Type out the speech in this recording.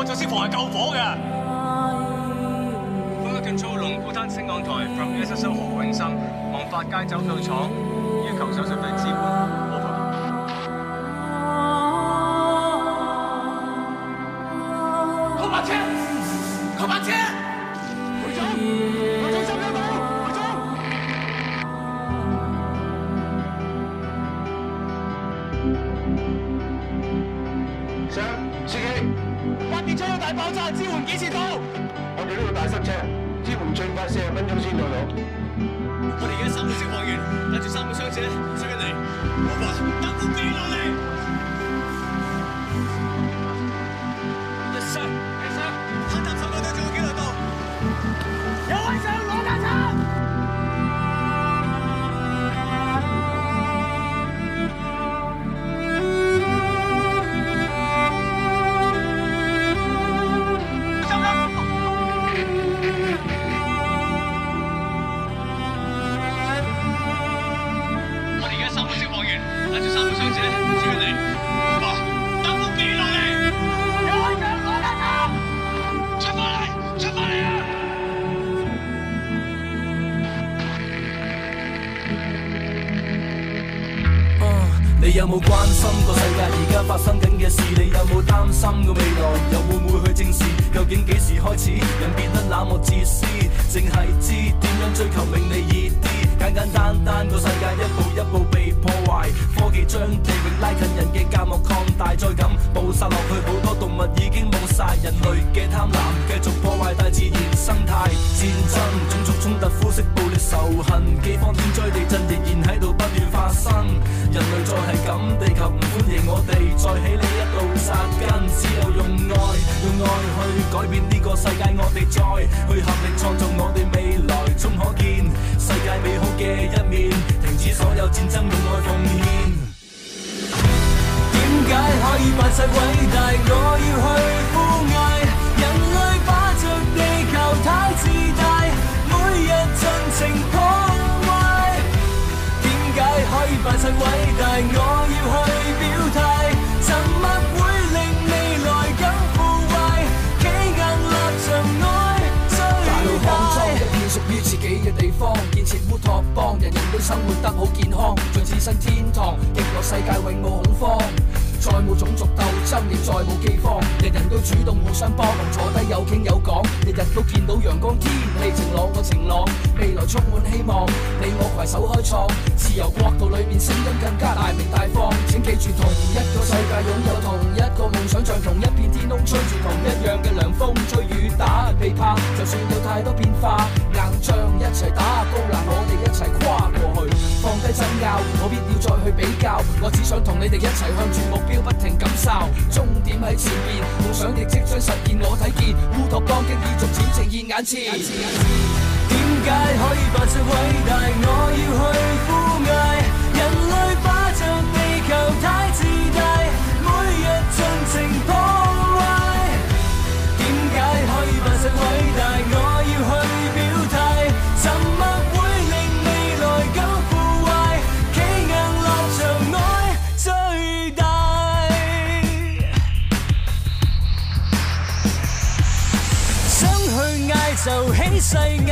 過咗消防係救火嘅。Fire Control 龍鼓灘升降台 from SSO 何永生，望發街走到廠，要求手術隊支援。Over。扣把車！扣把車！會長，會長收咗冇？會長。上，司機。發電廠有大爆炸，支援幾時到？我哋呢度大塞車，支援最快40分鐘先到。我哋而家3個消防員帶住3個傷者追緊嚟。Over，等副機落嚟。Yes sir，黑塔手隊隊仲有幾耐到？有位上攞架撐。 你有冇關心個世界而家發生緊嘅事？你有冇擔心個未來又會唔會去正視？究竟幾時開始人變得冷漠自私？淨係知點樣追求名利易啲，簡簡單單個世界一步一步被破壞，科技將地域拉近人嘅隔膜擴大，再咁暴殺落去，好多動物已經冇晒，人類嘅貪婪繼續破壞大自然生態，戰爭、種族衝突、膚色暴力、仇恨、饑荒、天災地震仍然喺度不斷發生，人類再係咁，地球唔歡迎我哋，再喺呢一度扎根，只有用愛去改變呢個世界，我哋再去合力創造我哋未來，終可見世界美好嘅一面，停止所有戰爭，用愛奉獻。點解可以扮晒偉大？我要去呼嗌，人類霸着地球太自大，每日盡情破壞。點解可以扮晒偉大？我要去表態，沉默會令未來更腐壞，企硬立場愛最大。大路康莊一片屬於自己嘅地方，建設烏托邦，人人都生活得好健康，像置身天堂，極樂世界永冇恐慌。再冇種族鬥爭，亦再冇饑荒，人人都主動互相幫忙，坐低有傾有講，日日都見到陽光，天氣晴朗個晴朗，未來充滿希望，你我攜手開創，自由國度裏面聲音更加大鳴大放。請記住，同一個世界擁有同一個夢想，像同一片天空吹住同一樣嘅涼風，追雨打未怕，就算有太多變化，硬仗一齊打，高難我哋一齊跨過去，放低爭拗，冇必要再去比較，我只想同你哋一齊向住目標不停咁哨，終點喺前面，夢想亦即將實現，我睇見烏托邦經已逐漸呈現眼前。點解可以扮成偉大？我要去呼嗌，人類霸着地球太自大，每日盡情破壞。點解可以扮成偉大？我要去表態，沉默會令未來更腐壞，企硬立場愛最大。想去嗌就起勢